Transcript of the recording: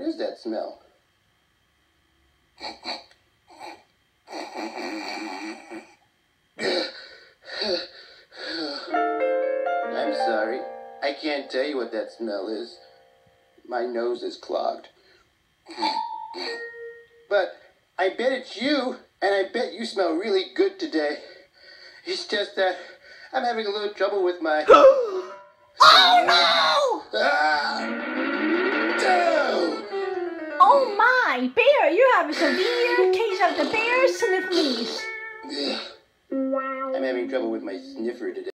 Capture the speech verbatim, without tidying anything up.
is that smell? I'm sorry. I can't tell you what that smell is. My nose is clogged. But I bet it's you, and I bet you smell really good today. It's just that I'm having a little trouble with my... Oh no! Ah! No! Oh my, Bear, you have a severe case of the Bear Snifflies. I'm having trouble with my sniffer today.